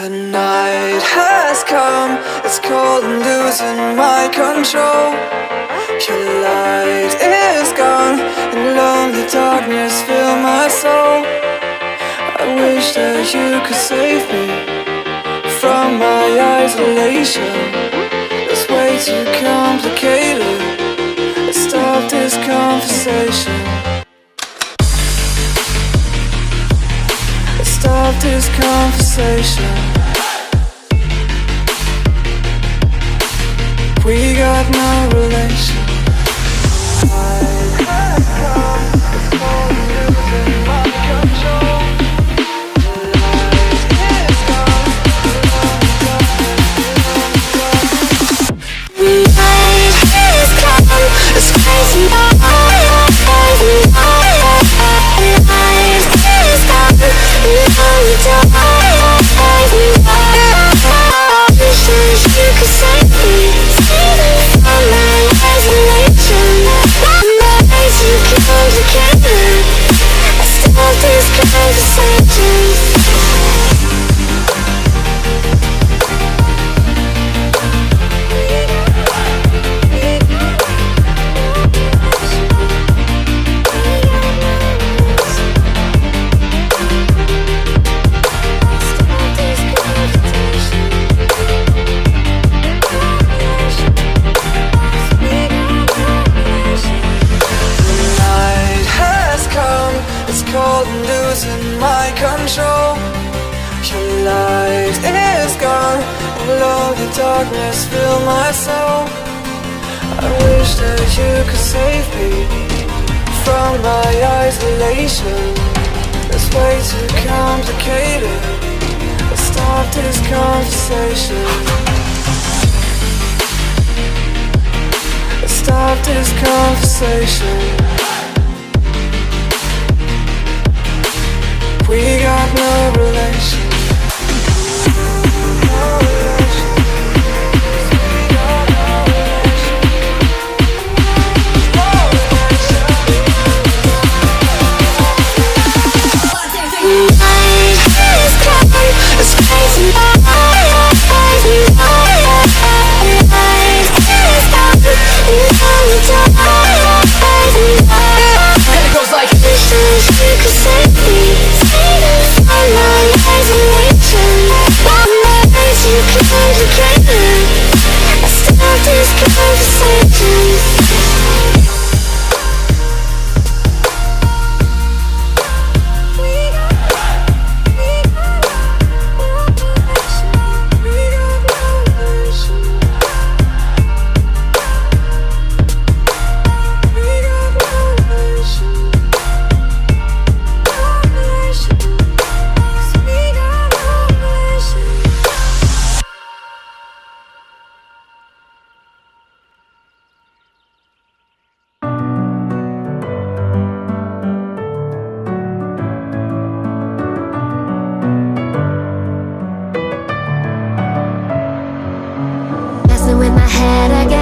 The night has come, it's cold and losing my control. Your light is gone, and lonely darkness fill my soul. I wish that you could save me from my isolation. It's way too complicated. Let's stop this conversation. Let's stop this conversation. We got no relation. Darkness fill my soul. I wish that you could save me from my isolation. It's way too complicated. Let's stop this conversation. Let's stop this conversation. We got no relation. With my head again.